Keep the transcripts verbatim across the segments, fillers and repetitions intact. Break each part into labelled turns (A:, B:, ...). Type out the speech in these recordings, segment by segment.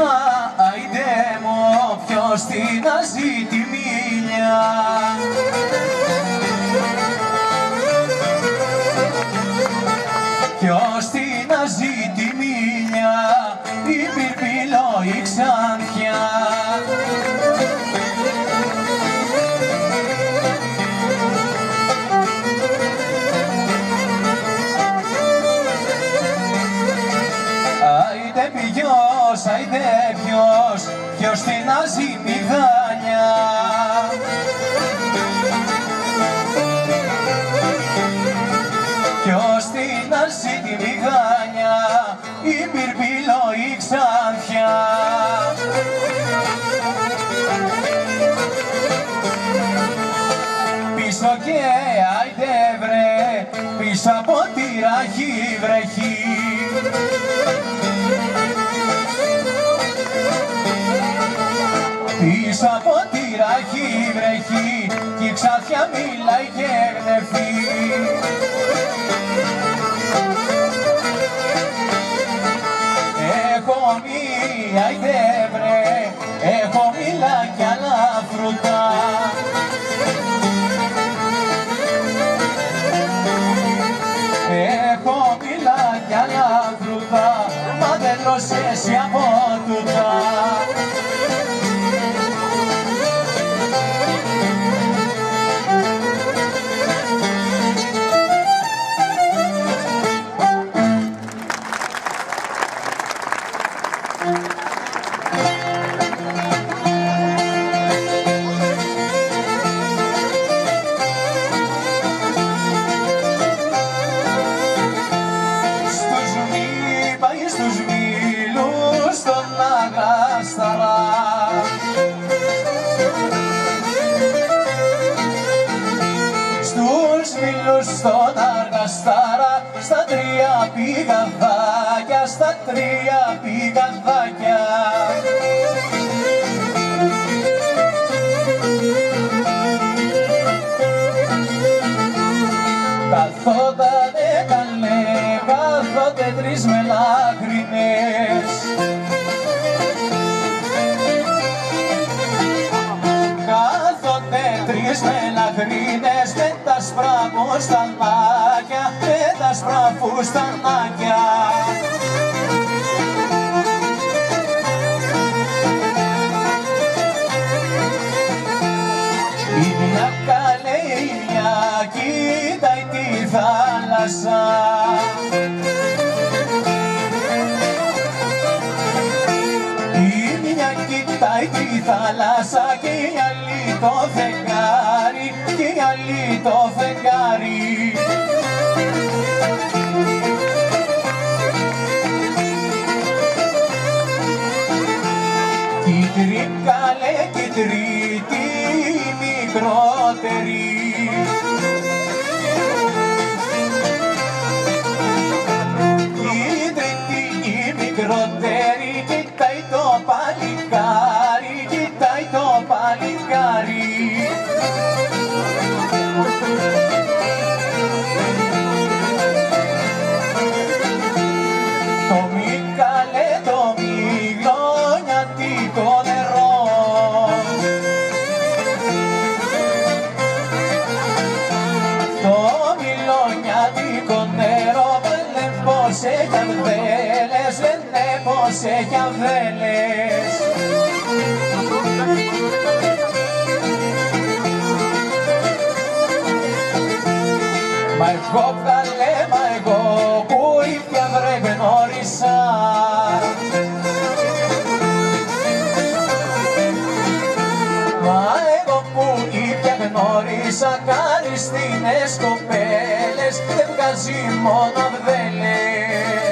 A: άιντε μου, ποιος την αζήτη μίλια. Ποιος την αζήτη μίλια, η πυρπυλό η Ξανθιά. Άιντε ποιος, άιντε ποιος, ποιος την αζήτη δάνεια. Ποιος την αζήτη μηγάνια, η πυρπυλό η Ξανθιά. Πίσω και άιντε βρε, πίσω από τη ράχη βρεχή. Πίσω από τη ράχη βρεχή, κι η Ξανθιά μιλάει και γνεφεί. Έχω μία άιντε βρε, έχω μήλα κι άλλα φρουτά. Έχω μήλα κι άλλα φρουτά, μα δεν τρώσες από τούτα. Στον αργαστάρα, στα τρία πηγαδάκια, στα τρία πηγαδάκια. Καθότανε καλέ, καθότε τρεις μελάχρινες. Καθότε τρεις μελάχρινες, με τα σπρά φουστανάκια, με τα σπρά φουστανάκια. Η μια καλέ, η μια κοίταει τη θάλασσα. Η μια κοιτάει τη θάλασσα και η άλλη το φεγγάρι, και η άλλη το φεγγάρι. Κι τρίκαλε και τρίτη μικρότερη. Κι τρίτη η μικρότερη, κοιτάει το παλικάρι, κοιτάει το παλικάρι. Το Μικαλέ, το μυγλωνιάτικο νερό. Το μυγλωνιάτικο νερό λένε πως έχει αμβέλες, λένε πως έχει αμβέλες. Μα εγώ βγαλέ, μα εγώ που ήπια βρε γνώρισα. Μα εγώ που ήπια γνώρισα, καριστίνες κοπέλες, δεν βγάζει μόνο αμβέλες.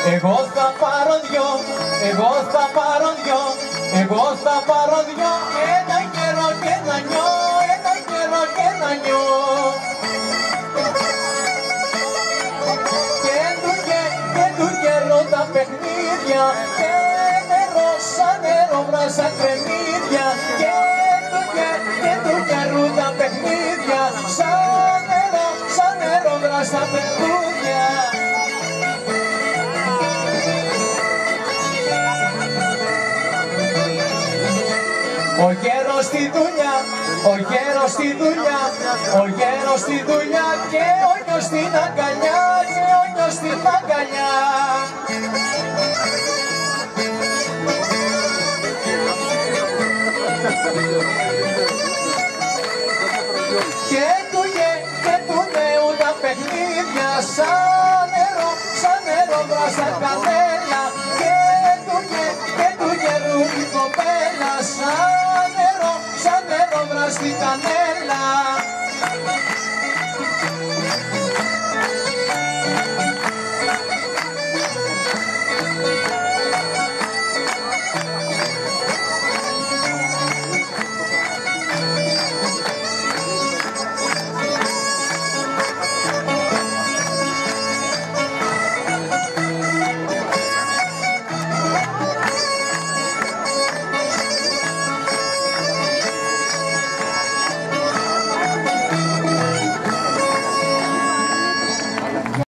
A: εγώ θα πάρω δυο, εγώ θα πάρω δυο, εγώ θα πάρω δυο, ένα καιρό και ένα νιώ, ένα καιρό και ένα νιώ. Και του και, και του καιρό τα παιχνίδια, και νερό σαν νερό βράσα κρεμμύδια, και του και, και του καιρού τα παιχνίδια, σαν νερό, σαν νερό βράσα παιχνίδια. Ο γέρος στη δουλειά, ο γέρος στη δουλειά, ο γέρος στη δουλειά και ο νιός στην αγκαλιά, και ο νιός στην αγκαλιά. Και του γε, και του νέου τα παιχνίδια, σαν νερό, σαν νερό βράσα κανέλα, και του γε, και του γερού η κοπέλα, σαν νερό, σαν νερό βρας την κανέλα.